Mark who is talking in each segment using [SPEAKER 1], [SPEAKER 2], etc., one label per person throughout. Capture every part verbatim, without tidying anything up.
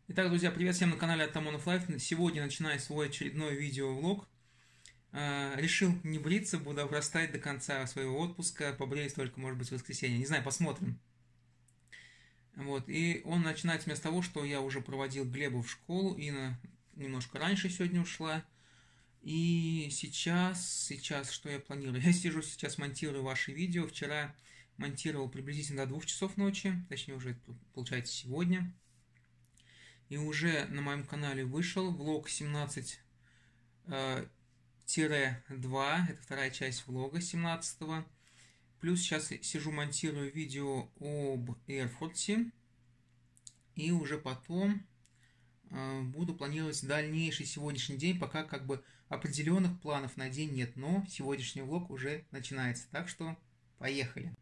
[SPEAKER 1] Итак, друзья, привет всем на канале Атамонов Лайф. Сегодня начинаю свой очередной видеовлог. Э, Решил не бриться, буду обрастать до конца своего отпуска. Побреюсь только, может быть, в воскресенье. Не знаю, посмотрим. Вот. И он начинается вместо того, что я уже проводил Глебу в школу. Инна немножко раньше сегодня ушла. И сейчас, сейчас, что я планирую? Я сижу сейчас, монтирую ваши видео. Вчера монтировал приблизительно до двух часов ночи. Точнее, уже получается сегодня. И уже на моем канале вышел влог семнадцать два, это вторая часть влога семнадцатого. Плюс сейчас сижу, монтирую видео об Эрфурте. И уже потом буду планировать дальнейший сегодняшний день, пока как бы определенных планов на день нет, но сегодняшний влог уже начинается. Так что поехали!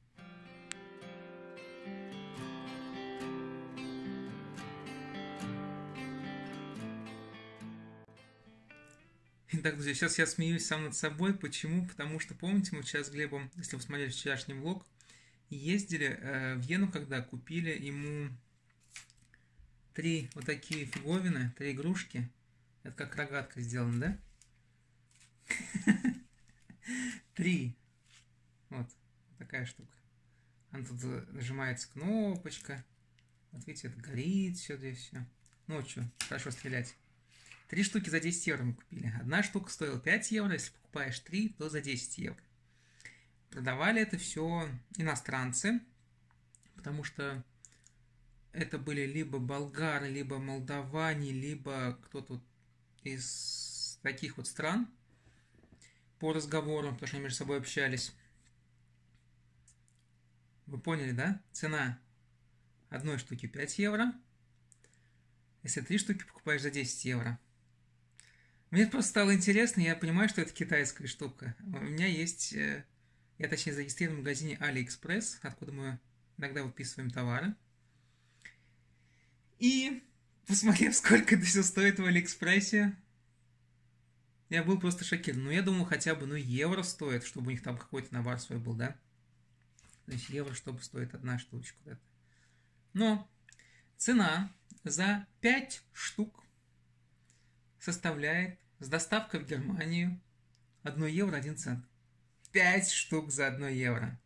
[SPEAKER 1] Итак, друзья, сейчас я смеюсь сам над собой. Почему? Потому что, помните, мы вчера с Глебом, если вы смотрели вчерашний влог, ездили э, в Вену, когда купили ему три вот такие фиговины, три игрушки. Это как рогатка сделана, да? Три. Вот такая штука. Она тут нажимается кнопочка. Вот видите, это горит все здесь все. Ночью хорошо стрелять. Три штуки за десять евро мы купили. Одна штука стоила пять евро, если покупаешь три, то за десять евро. Продавали это все иностранцы, потому что это были либо болгары, либо молдаване, либо кто-то из таких вот стран по разговору, потому что они между собой общались. Вы поняли, да? Цена одной штуки пять евро. Если три штуки покупаешь за десять евро. Мне просто стало интересно, я понимаю, что это китайская штука. У меня есть, я точнее зарегистрирован в магазине AliExpress, откуда мы иногда выписываем товары. И, посмотрев, сколько это все стоит в Алиэкспрессе, я был просто шокирован. Ну, я думал, хотя бы, ну, евро стоит, чтобы у них там какой-то набор свой был, да? То есть евро, чтобы стоит одна штучка куда-то. Но цена за пять штук составляет с доставкой в Германию одно евро один цент. пять штук за одно евро.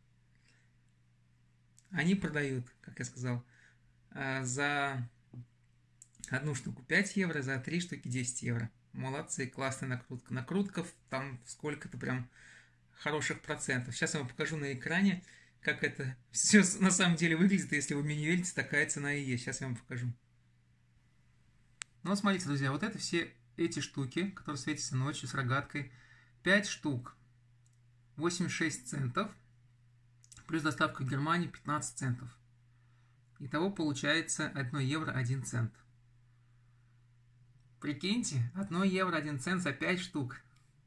[SPEAKER 1] Они продают, как я сказал, за одну штуку пять евро, за три штуки десять евро. Молодцы, классная накрутка. Накрутка там сколько-то прям хороших процентов. Сейчас я вам покажу на экране, как это все на самом деле выглядит. Если вы мне не верите, такая цена и есть. Сейчас я вам покажу. Ну вот смотрите, друзья, вот это все эти штуки, которые светятся ночью с рогаткой. пять штук. восемьдесят шесть центов. Плюс доставка в Германию пятнадцать центов. Итого получается одно евро один цент. Прикиньте, одно евро один цент за пять штук.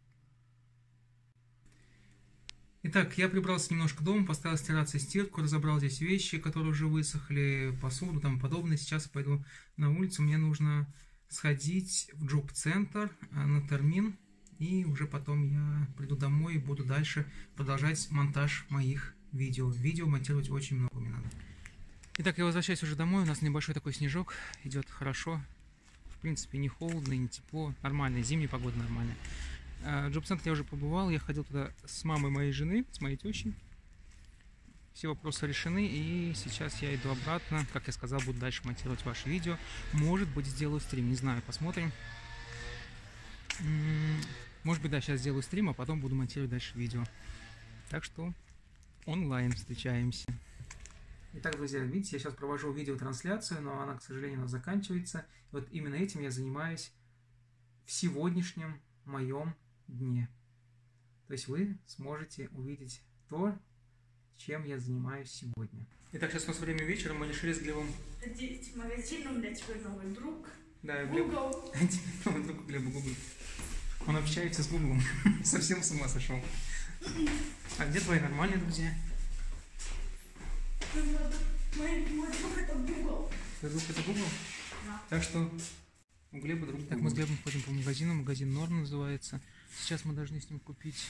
[SPEAKER 1] Итак, я прибрался немножко дома, поставил стираться стирку, разобрал здесь вещи, которые уже высохли, посуду и тому подобное. Сейчас я пойду на улицу, мне нужно сходить в джоб-центр на термин, и уже потом я приду домой и буду дальше продолжать монтаж моих видео. Видео монтировать очень много мне надо. Итак, я возвращаюсь уже домой, у нас небольшой такой снежок, идет хорошо. В принципе, не холодно, не тепло, нормальная, зимняя погода нормальная. В джоб-центре я уже побывал, я ходил туда с мамой моей жены, с моей тещей. Все вопросы решены, и сейчас я иду обратно. Как я сказал, буду дальше монтировать ваши видео. Может быть, сделаю стрим, не знаю, посмотрим. Может быть, да, сейчас сделаю стрим, а потом буду монтировать дальше видео. Так что онлайн встречаемся. Итак, друзья, видите, я сейчас провожу видеотрансляцию, но она, к сожалению, у нас заканчивается. И вот именно этим я занимаюсь в сегодняшнем моем дне. То есть вы сможете увидеть то, чем я занимаюсь сегодня. Итак, сейчас у нас время вечера, мы решили с Глебом...
[SPEAKER 2] Ходить в магазин, у меня теперь новый друг.
[SPEAKER 1] Да, Глеб...
[SPEAKER 2] Google.
[SPEAKER 1] Теперь новый друг Глеба Google. Он общается с Google. Совсем с ума сошел. А где твои нормальные друзья?
[SPEAKER 2] Мой, мой друг это Google.
[SPEAKER 1] Твой друг это Google?
[SPEAKER 2] Да.
[SPEAKER 1] Так что у Глеба друг. Так, мы с Глебом ходим по магазину, магазин Норм называется. Сейчас мы должны с ним купить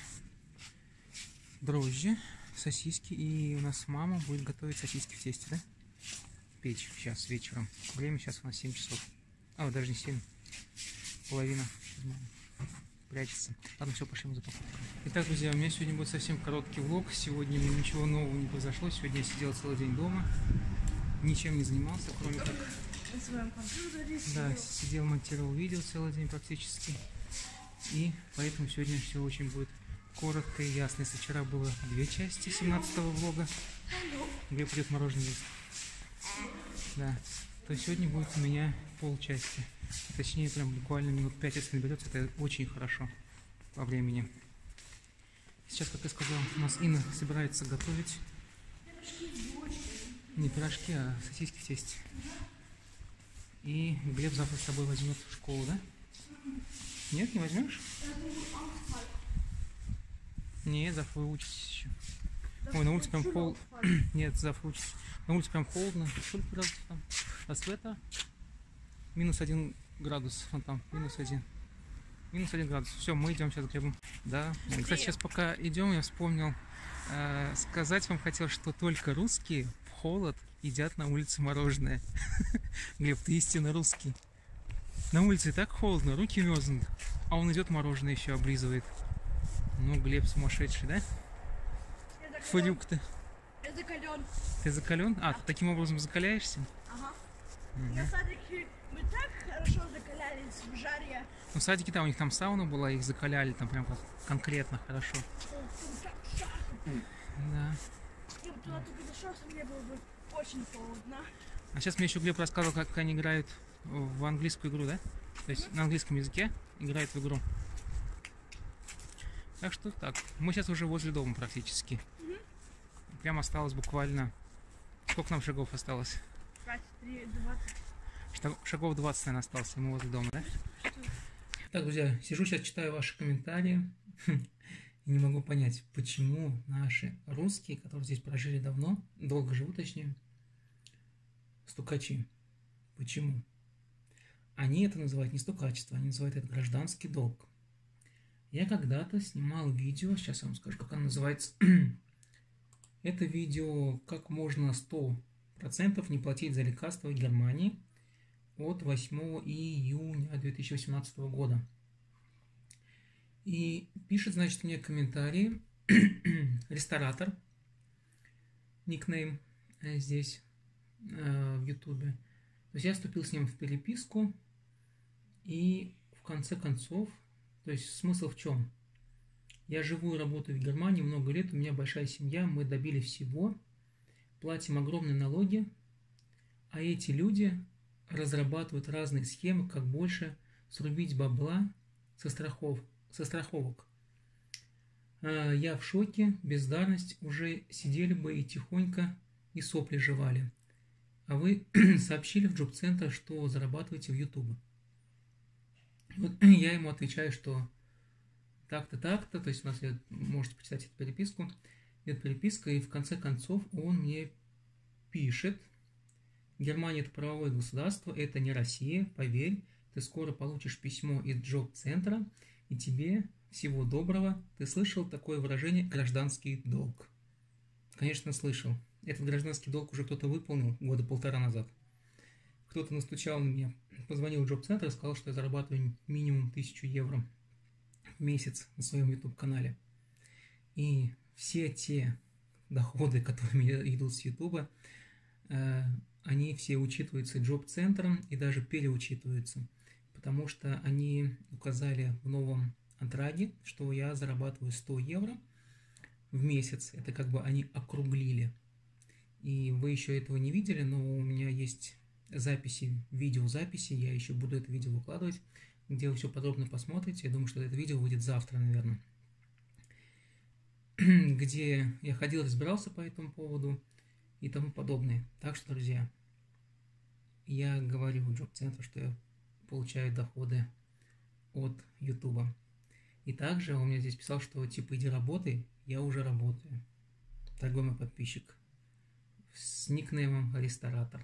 [SPEAKER 1] дрожжи, сосиски, и у нас мама будет готовить сосиски в тесте, да? печь сейчас вечером. Время сейчас у нас семь часов. А, вот даже не семь. Половина. Прячется. Ладно, все, пошли мы за покупкой. Итак, друзья, у меня сегодня будет совсем короткий влог. Сегодня ничего нового не произошло. Сегодня я сидел целый день дома. Ничем не занимался, кроме как...
[SPEAKER 2] На своем компьютере
[SPEAKER 1] Да, сидел, монтировал видео целый день практически. И поэтому сегодня все очень будет коротко и ясно. Если вчера было две части семнадцатого влога, где придет мороженое есть, да, то сегодня будет у меня полчасти. Точнее, прям буквально минут пять, если наберется, это очень хорошо по времени. Сейчас, как я сказал, у нас Инна собирается готовить не пирожки, а сосиски в тесте. И Глеб завтра с собой возьмет в школу, да? Нет, не возьмешь? Нет, завтра вы учитесь еще. Ой, на улице прям холодно. Нет, завтра учитесь. На улице прям холодно. Сколько градусов там? А света? Минус один градус. Вон там, минус один. Минус один градус. Все, мы идем сейчас к Глебу. Да. Кстати, сейчас пока идем, я вспомнил. Э, сказать вам хотел, что только русские в холод едят на улице мороженое. Глеб, ты истинно русский. На улице и так холодно, руки мерзнут. А он идет мороженое еще облизывает. Ну, Глеб сумасшедший, да? Фрюк-то.
[SPEAKER 2] Я закален.
[SPEAKER 1] Ты закален? А, ты таким образом закаляешься?
[SPEAKER 2] Ага.
[SPEAKER 1] Угу.
[SPEAKER 2] На садике мы так хорошо закалялись в жаре.
[SPEAKER 1] Ну, в садике там, у них там сауна была, их закаляли там прям как конкретно хорошо. Да.
[SPEAKER 2] Я бы туда только зашел, мне было бы очень холодно.
[SPEAKER 1] А сейчас мне еще Глеб рассказывал, как они играют в английскую игру, да? То есть на английском языке играют в игру. Так что так. Мы сейчас уже возле дома практически. Угу. Прям осталось буквально... Сколько нам шагов осталось?
[SPEAKER 2] двадцать три, двадцать.
[SPEAKER 1] Шагов двадцать, наверное, осталось, и мы возле дома, да? Так, друзья, сижу сейчас, читаю ваши комментарии. И не могу понять, почему наши русские, которые здесь прожили давно, долго живут, точнее, стукачи. Почему? Они это называют не стукачество, они называют это гражданский долг. Я когда-то снимал видео, сейчас я вам скажу, как оно называется. Это видео «Как можно сто процентов не платить за лекарства в Германии» от восьмого июня две тысячи восемнадцатого года. И пишет, значит, мне комментарии ресторатор, никнейм здесь э, в ютубе. То есть я вступил с ним в переписку, и в конце концов, то есть смысл в чем? Я живу и работаю в Германии много лет, у меня большая семья, мы добились всего, платим огромные налоги, а эти люди разрабатывают разные схемы, как больше срубить бабла со страхов, со страховок. Я в шоке, бездарность, уже сидели бы и тихонько и сопли жевали. А вы сообщили в джоб-центр, что зарабатываете в YouTube. Вот я ему отвечаю, что так-то, так-то, то есть у нас, можете почитать эту переписку, это переписка, и в конце концов он мне пишет: Германия – это правовое государство, это не Россия, поверь, ты скоро получишь письмо из джоб-центра, и тебе всего доброго. Ты слышал такое выражение «гражданский долг»? Конечно, слышал. Этот гражданский долг уже кто-то выполнил года полтора назад. Кто-то настучал на меня, позвонил в джоб-центр и сказал, что я зарабатываю минимум тысячу евро в месяц на своем YouTube-канале. И все те доходы, которые мне идут с YouTube, э, они все учитываются джоб-центром и даже переучитываются, потому что они указали в новом антраге, что я зарабатываю сто евро в месяц. Это как бы они округлили. И вы еще этого не видели, но у меня есть записи, видеозаписи, я еще буду это видео выкладывать, где вы все подробно посмотрите. Я думаю, что это видео выйдет завтра, наверное. Где я ходил, разбирался по этому поводу и тому подобное. Так что, друзья, я говорю в джоб-центру, что я получаю доходы от YouTube. И также он мне здесь писал, что типа иди работай, я уже работаю. Дорогой мой подписчик. С никнеймом ресторатор.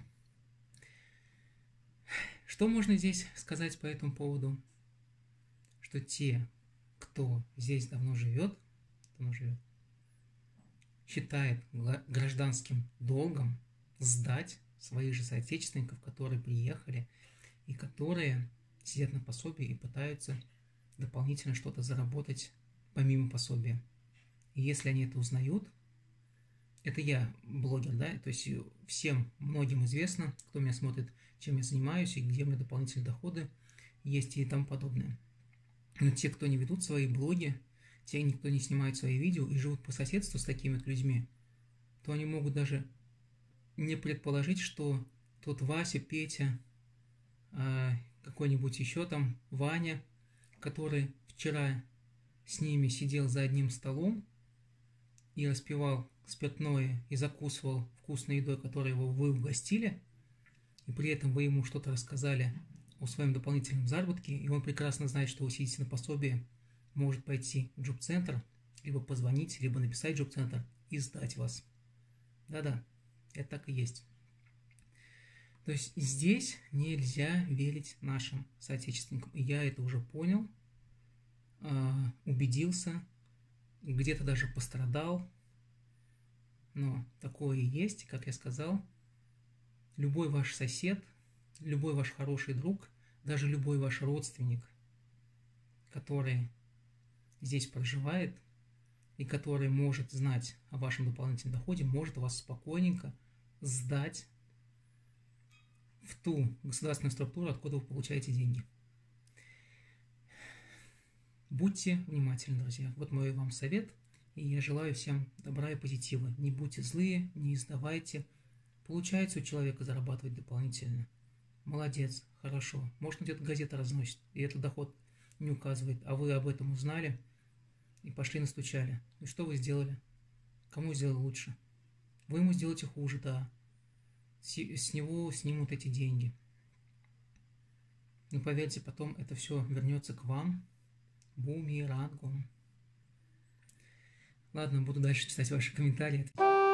[SPEAKER 1] Что можно здесь сказать по этому поводу? Что те, кто здесь давно живет, давно живет, считает гражданским долгом сдать своих же соотечественников, которые приехали и которые сидят на пособии и пытаются дополнительно что-то заработать помимо пособия. И если они это узнают, это я блогер, да, то есть всем, многим известно, кто меня смотрит, чем я занимаюсь и где у меня дополнительные доходы есть и тому подобное. Но те, кто не ведут свои блоги, те, кто не снимает свои видео и живут по соседству с такими вот людьми, то они могут даже не предположить, что тот Вася, Петя, какой-нибудь еще там Ваня, который вчера с ними сидел за одним столом и распивал спиртное и закусывал вкусной едой, которой его вы угостили, и при этом вы ему что-то рассказали о своем дополнительном заработке, и он прекрасно знает, что вы сидите на пособии, может пойти в джоб-центр, либо позвонить, либо написать в джоб-центр и сдать вас. Да-да, это так и есть. То есть здесь нельзя верить нашим соотечественникам. И я это уже понял, убедился, где-то даже пострадал. Но такое и есть, как я сказал, любой ваш сосед, любой ваш хороший друг, даже любой ваш родственник, который здесь проживает и который может знать о вашем дополнительном доходе, может вас спокойненько сдать в ту государственную структуру, откуда вы получаете деньги. Будьте внимательны, друзья. Вот мой вам совет. И я желаю всем добра и позитива. Не будьте злые, не издавайте. Получается у человека зарабатывать дополнительно. Молодец, хорошо. Может, он где-то газеты разносит, и этот доход не указывает. А вы об этом узнали и пошли настучали. И что вы сделали? Кому сделали лучше? Вы ему сделаете хуже, да. С него снимут эти деньги. Но поверьте, потом это все вернется к вам бумерангом. Ладно, буду дальше читать ваши комментарии.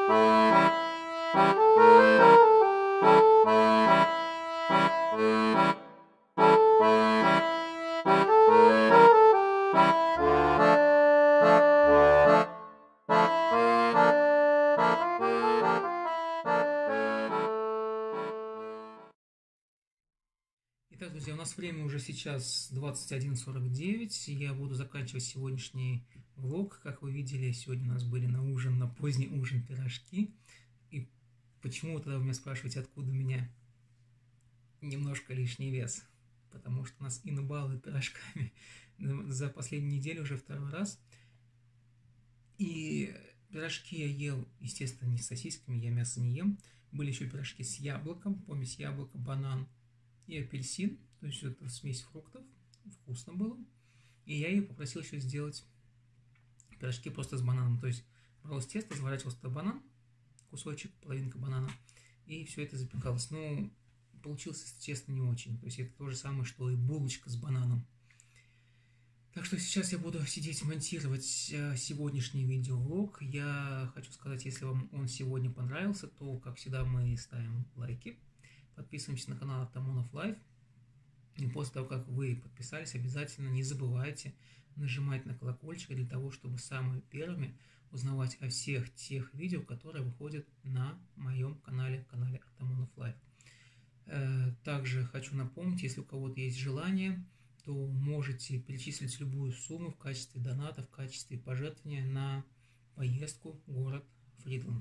[SPEAKER 1] Итак, друзья, у нас время уже сейчас двадцать один сорок девять. Я буду заканчивать сегодняшний влог. Как вы видели, сегодня у нас были на ужин, на поздний ужин пирожки. И почему тогда вы меня спрашиваете, откуда у меня немножко лишний вес? Потому что нас Инна балует пирожками за последнюю неделю уже второй раз. И пирожки я ел, естественно, не с сосисками, я мясо не ем. Были еще пирожки с яблоком, помесь яблоко, банан и апельсин, то есть это смесь фруктов, вкусно было. И я ее попросил еще сделать пирожки просто с бананом, то есть бралось тесто, заворачивался туда банан, кусочек, половинка банана, и все это запекалось. Но получилось, честно, не очень, то есть это то же самое, что и булочка с бананом. Так что сейчас я буду сидеть монтировать сегодняшний видеовлог. Я хочу сказать, если вам он сегодня понравился, то, как всегда, мы ставим лайки. Подписываемся на канал Артамонов Лайф. И после того, как вы подписались, обязательно не забывайте нажимать на колокольчик для того, чтобы самыми первыми узнавать о всех тех видео, которые выходят на моем канале, канале Артамонов Лайф. Также хочу напомнить, если у кого-то есть желание, то можете перечислить любую сумму в качестве доната, в качестве пожертвования на поездку в город Фридланд.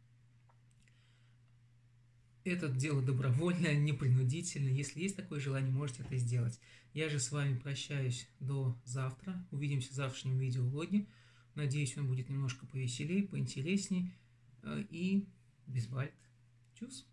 [SPEAKER 1] Это дело добровольное, непринудительное. Если есть такое желание, можете это сделать. Я же с вами прощаюсь до завтра. Увидимся в завтрашнем видеовлоге. Надеюсь, он будет немножко повеселее, поинтереснее и без бальт. Чус!